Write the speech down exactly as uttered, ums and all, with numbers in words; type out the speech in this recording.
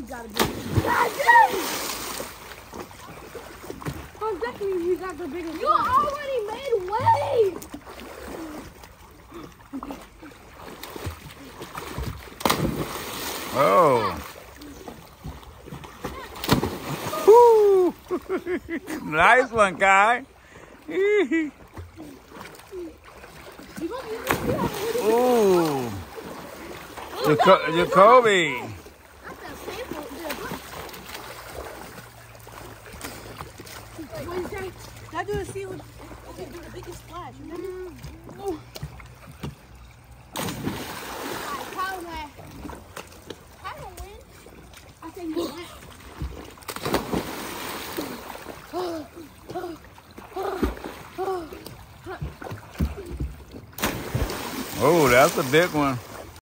got a big one. God dang! Oh, definitely he got the biggest one. You already made waves! Oh. Woo. Nice one, Kai. Ooh. Jaco Jacoby. I do to see what we can do the biggest splash, remember? Oh. I think you win. Oh, that's a big one.